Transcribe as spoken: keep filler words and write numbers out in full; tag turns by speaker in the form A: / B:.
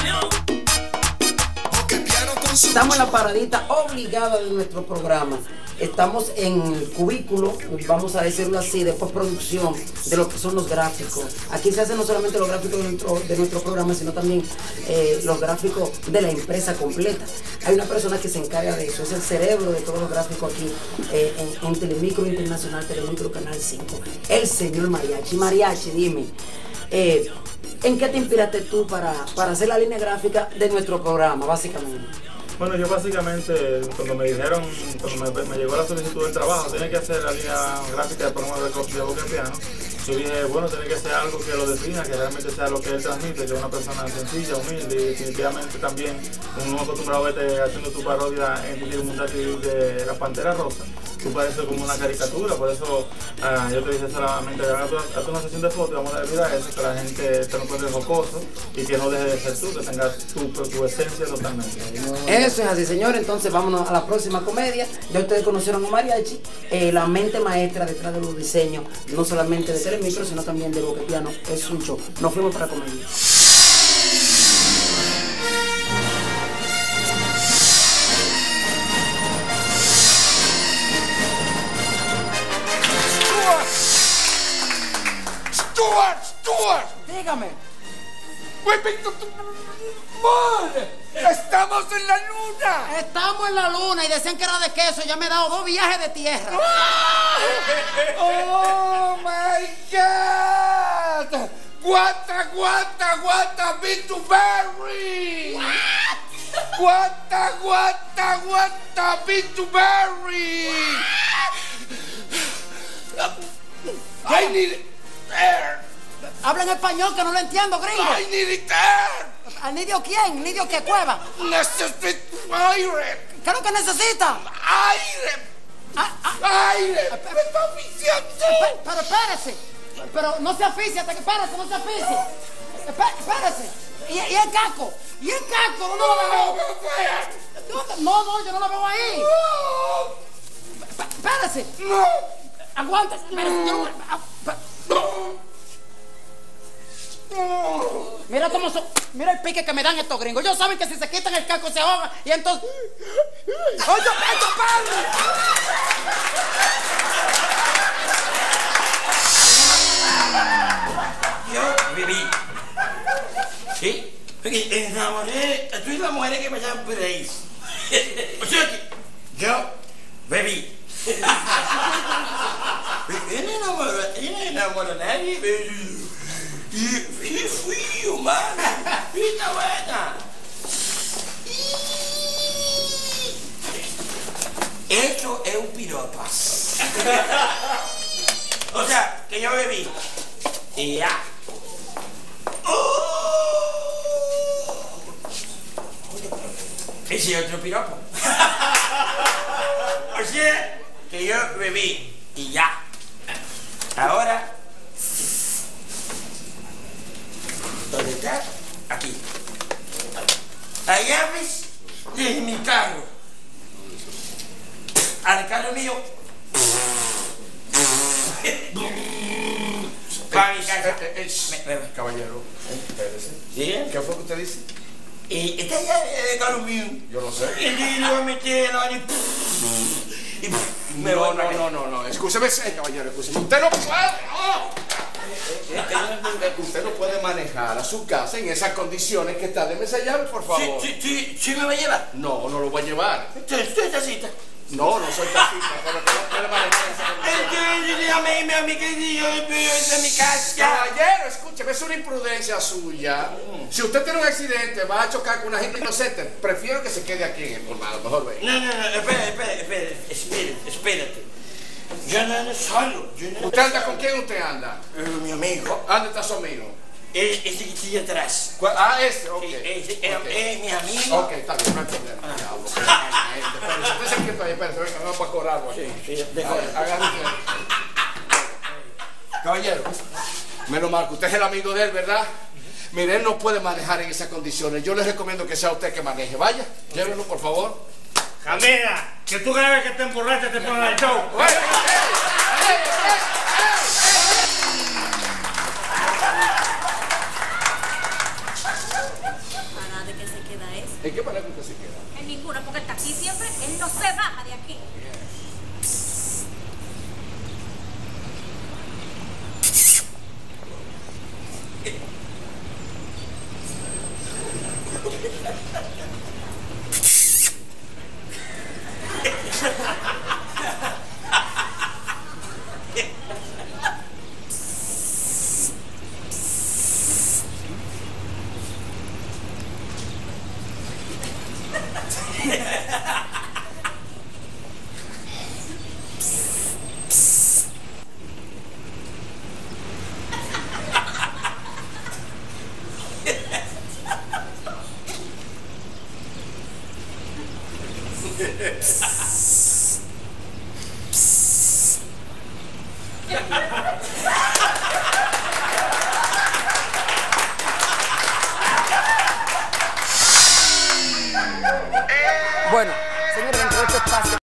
A: Estamos en la paradita obligada de nuestro programa. Estamos en el cubículo, vamos a decirlo así, de postproducción de lo que son los gráficos. Aquí se hacen no solamente los gráficos de nuestro, de nuestro programa, sino también eh, los gráficos de la empresa completa. Hay una persona que se encarga de eso, es el cerebro de todos los gráficos aquí eh, en, en Telemicro Internacional, Telemicro Canal cinco. El señor Mariachi. Mariachi, dime, eh, ¿en qué te inspiraste tú para, para hacer la línea gráfica de nuestro programa, básicamente?
B: Bueno, yo básicamente, cuando me dijeron, cuando me, me llegó la solicitud del trabajo, tenía que hacer la línea gráfica de programa de Boca Piano, yo dije, bueno, tiene que ser algo que lo defina, que realmente sea lo que él transmite, que es una persona sencilla, humilde, y definitivamente también uno acostumbrado a verte haciendo tu parodia en tu documental de La Pantera Rosa. Tú pareces como una caricatura, por eso uh, yo te dije solamente, hazte una sesión de fotos y vamos a dar vida a eso, que la gente te lo encuentre jocoso y que no deje de ser tú, que tengas tu, tu esencia totalmente.
A: Eso es así, señor. Entonces vámonos a la próxima comedia. Ya ustedes conocieron a Mariachi, eh, la mente maestra detrás de los diseños, no solamente de Telemicro, sino también de Boca Piano. Es un show. Nos fuimos para comedia.
C: Stuart, Stuart.
A: Dígame.
C: ¡Estamos en la luna!
A: Estamos en la luna y decían que era de queso. Ya me he dado dos viajes de tierra.
C: ¡Oh, my God! ¡Guata, guata, guata, be to berry! ¡Guata, guata, guata, be to berry! I need air.
A: Habla en español que no lo entiendo, gringo.
C: I need air.
A: ¿Al nidio quién? ¿Nidio qué cueva?
C: Necesito aire.
A: ¿Qué es lo que necesita?
C: Aire.
A: Ah, ah.
C: Aire. Me está asfixiando.
A: Pero, pero espérese. Pero no se asfixie, espérese, no se asfixie. Espé- Espérese. ¿Y, y el caco? ¿Y el caco? ¿Dónde lo veo? ¿Dónde? No, no, yo no lo veo ahí. Espé- Espérese.
C: No.
A: Aguante. Espérese, yo no... ah, Mira cómo son, mira el pique que me dan estos gringos. Ellos saben que si se quitan el caco se ahogan y entonces. ¡Oye, pecho, padre!
D: Yo viví. ¿Sí? Porque enamoré a todas las mujeres que pasaban por ahí. O sea que yo bebí. Yo no enamoro, yo no enamoro a nadie. Y fui, fui humana, vida buena. Eso es un piropo. O sea, que yo bebí. Y ya. Ese es otro piropo. O sea, que yo bebí. Y ya. Ahora. ¿Dónde está? Aquí. Las llaves de mi carro. Al carro mío. Para mi casa.
C: Caballero, espérese.
D: ¿Sí?
C: ¿Qué fue que usted dice?
D: Y esta llave de carro mío.
C: Yo no sé.
D: Y entonces le voy a meter en la mano y me
C: No,
D: voy
C: no, no, no, no. Escúcheme, eh, caballero, escúcheme. Usted no puede. ¡Oh! Usted no puede manejar a su casa en esas condiciones que está. Deme esa llave, por favor.
D: Sí, sí, sí, sí me va a llevar.
C: No, no lo voy a llevar.
D: Entonces, usted está cita.
C: No, no soy taxista, pero usted no puede manejar en esas condiciones.
D: Entonces, dígame a mi querido, yo de mi casa.
C: Caballero, escúcheme, es una imprudencia suya. Si usted tiene un accidente, va a chocar con una gente inocente, prefiero que se quede aquí en el colmado. Mejor ve.
D: No, no, no, espera, espera, espera, espérate, espérate. Yo no ando solo. Yo no
C: ¿Usted anda con quién usted anda?
D: Eh, mi amigo.
C: ¿Dónde está su amigo?
D: Es ese que sigue atrás.
C: ¿Cuál? Ah, ese, ok.
D: Sí, ese es,
C: Ok.
D: es mi amigo.
C: Ok, está bien, no hay problema. Diablo, espérese, usted se quita ahí, espérese, venga, vamos a cobrarlo aquí.
D: Sí, sí, de
C: A ver, agárrese. Caballero, menos mal que usted es el amigo de él, ¿verdad? Mire, él no puede manejar en esas condiciones. Yo le recomiendo que sea usted que maneje. Vaya, llévenlo, por favor.
E: Camila, que tú cada vez que te emborrachas te pones al show.
C: ¡Ey, ey, ey, ey, ey, ey! ¿En qué pareja usted se queda?
F: En ninguna, porque está aquí siempre, él no se baja de aquí.
A: Bueno, señores, dentro de este espacio